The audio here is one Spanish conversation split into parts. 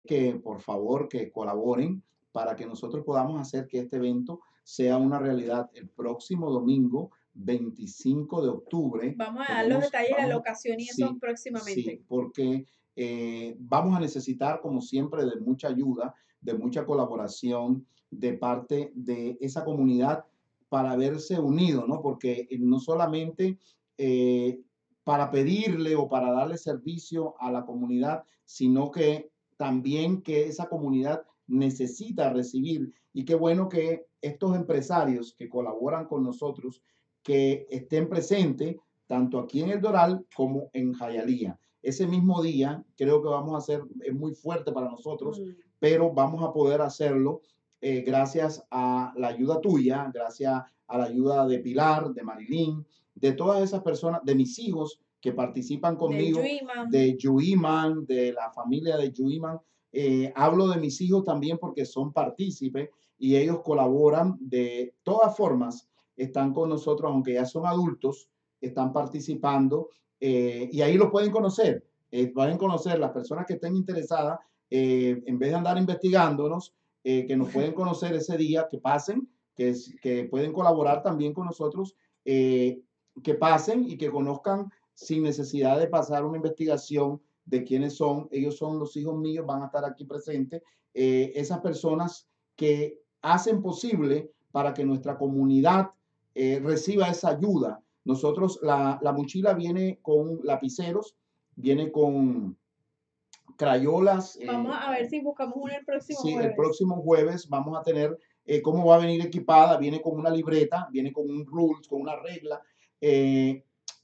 que por favor que colaboren para que nosotros podamos hacer que este evento sea una realidad el próximo domingo 25 de octubre. Vamos a dar los detalles de la Vamos a, locación y eso sí, próximamente. sí, porque vamos a necesitar, como siempre, de mucha ayuda, de mucha colaboración de parte de esa comunidad para verse unido, ¿no? Porque no solamente eh, para pedirle o para darle servicio a la comunidad, sino que también que esa comunidad necesita recibir. Y qué bueno que estos empresarios que colaboran con nosotros, que estén presentes tanto aquí en El Doral como en Jayalía. Ese mismo día creo que vamos a hacer, es muy fuerte para nosotros, Mm. pero vamos a poder hacerlo gracias a la ayuda tuya, gracias a la ayuda de Pilar, de Marilyn, de todas esas personas, de mis hijos que participan De conmigo, Dream. de Yuiman, de la familia de Yuiman. Hablo de mis hijos también porque son partícipes y ellos colaboran de todas formas, están con nosotros, aunque ya son adultos, están participando y ahí lo pueden conocer. Pueden conocer las personas que estén interesadas, en vez de andar investigándonos, que nos pueden conocer ese día, que pasen, que pueden colaborar también con nosotros, que pasen y que conozcan sin necesidad de pasar una investigación de quiénes son. Ellos son los hijos míos, van a estar aquí presentes. Esas personas que hacen posible para que nuestra comunidad reciba esa ayuda. Nosotros, la mochila viene con lapiceros, viene con crayolas. Vamos a ver si buscamos uno el próximo Sí, el jueves. próximo jueves vamos a tener cómo va a venir equipada. Viene con una libreta, viene con un rules, con una regla. Eh,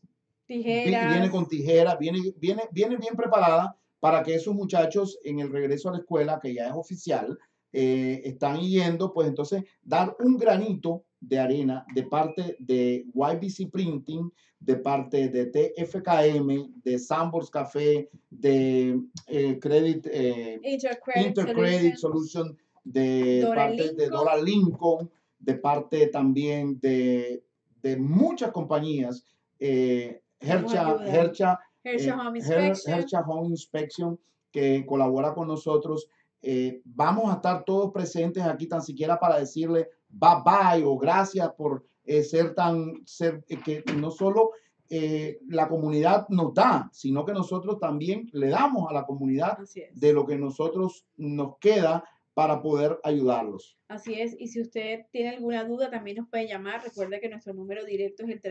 Viene Tijeras. con tijera, viene bien preparada para que esos muchachos en el regreso a la escuela, que ya es oficial, están yendo, pues entonces dar un granito de arena de parte de YBC Printing, de parte de TFKM, de Sambors Café, de Credit, Intercredit Intercredit Solutions. Solution, de Dora parte de Lincoln. Dora Lincoln, de parte también de muchas compañías. Que nos ayudan. Hersha Home Inspection. Hercha Home Inspection, que colabora con nosotros. Vamos a estar todos presentes aquí, tan siquiera para decirle bye bye o gracias por que no solo la comunidad nos da, sino que nosotros también le damos a la comunidad Así de es. lo que nosotros nos queda para poder ayudarlos. Así es, y si usted tiene alguna duda, también nos puede llamar. Recuerde que nuestro número directo es el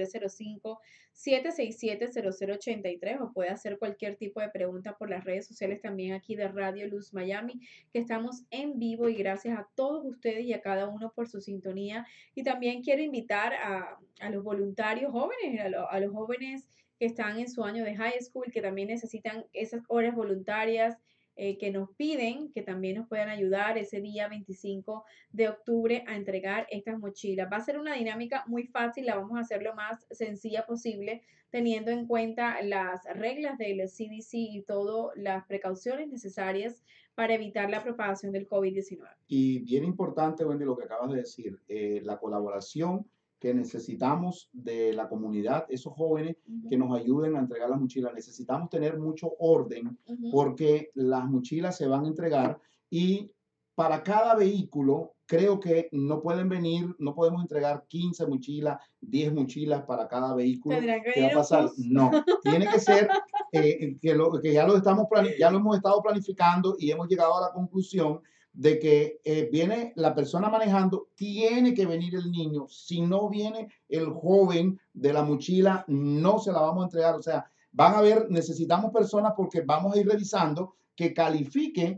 305-767-0083 o puede hacer cualquier tipo de pregunta por las redes sociales también aquí de Radio Luz Miami, que estamos en vivo y gracias a todos ustedes y a cada uno por su sintonía. Y también quiero invitar a los voluntarios jóvenes, a los jóvenes que están en su año de high school, que también necesitan esas horas voluntarias. Que nos piden que también nos puedan ayudar ese día 25 de octubre a entregar estas mochilas. Va a ser una dinámica muy fácil, la vamos a hacer lo más sencilla posible, teniendo en cuenta las reglas del CDC y todas las precauciones necesarias para evitar la propagación del COVID-19. Y bien importante, Wendy, lo que acabas de decir, la colaboración que necesitamos de la comunidad, esos jóvenes que Ujú, nos ayuden a entregar las mochilas. Necesitamos tener mucho orden ujú. porque las mochilas se van a entregar y para cada vehículo creo que no pueden venir, no podemos entregar 15 mochilas, 10 mochilas para cada vehículo. Tendrán que ¿Qué va venir a en un pasar? bus. No, tiene que ser que ya lo hemos estado planificando y hemos llegado a la conclusión de que viene la persona manejando, tiene que venir el niño. Si no viene el joven de la mochila, no se la vamos a entregar. O sea, van a ver, necesitamos personas porque vamos a ir revisando que califique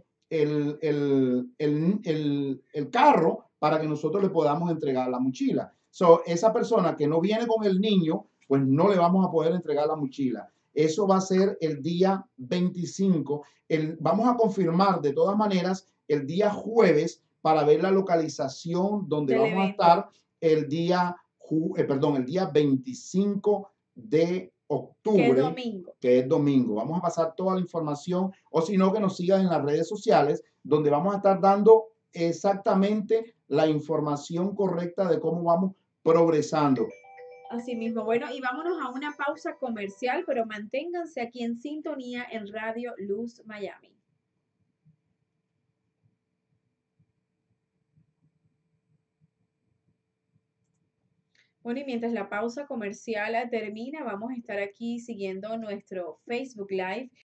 el carro para que nosotros le podamos entregar la mochila. So, esa persona que no viene con el niño, pues no le vamos a poder entregar la mochila. Eso va a ser el día 25. Vamos a confirmar de todas maneras el día jueves para ver la localización donde Del vamos a evento. estar el día 25 de Que es octubre, domingo. que es domingo. Vamos a pasar toda la información o si no, que nos sigan en las redes sociales, donde vamos a estar dando exactamente la información correcta de cómo vamos progresando. Así mismo. Bueno, y vámonos a una pausa comercial, pero manténganse aquí en sintonía en Radio Luz Miami. Bueno, y mientras la pausa comercial termina, vamos a estar aquí siguiendo nuestro Facebook Live